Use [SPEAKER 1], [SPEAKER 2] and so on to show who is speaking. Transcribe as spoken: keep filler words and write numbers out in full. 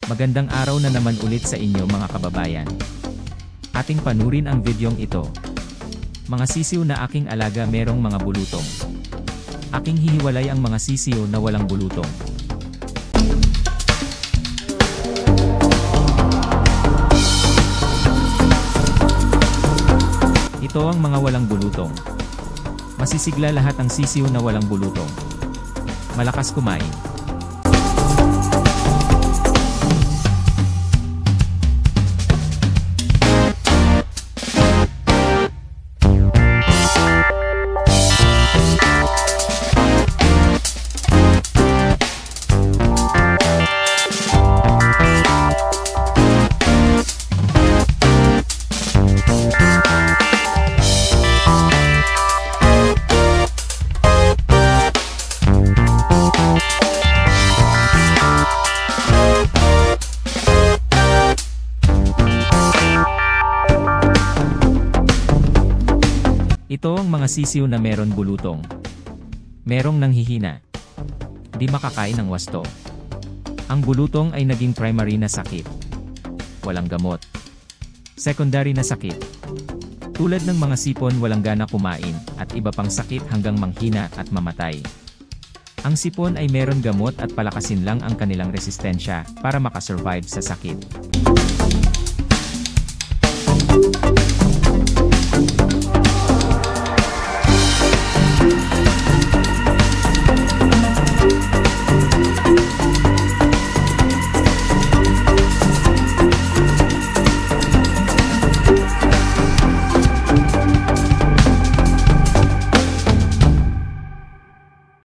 [SPEAKER 1] Magandang araw na naman ulit sa inyo mga kababayan. Ating panurin ang videong ito. Mga sisiw na aking alaga merong mga bulutong. Aking hihiwalay ang mga sisiw na walang bulutong. Ito ang mga walang bulutong. Masisigla lahat ang sisiw na walang bulutong. Malakas kumain. Ito ang mga sisiw na meron bulutong. Merong nanghihina. Di makakain ng wasto. Ang bulutong ay naging primary na sakit. Walang gamot. Secondary na sakit. Tulad ng mga sipon walang gana kumain, at iba pang sakit hanggang manghina at mamatay. Ang sipon ay meron gamot at palakasin lang ang kanilang resistensya para makasurvive sa sakit.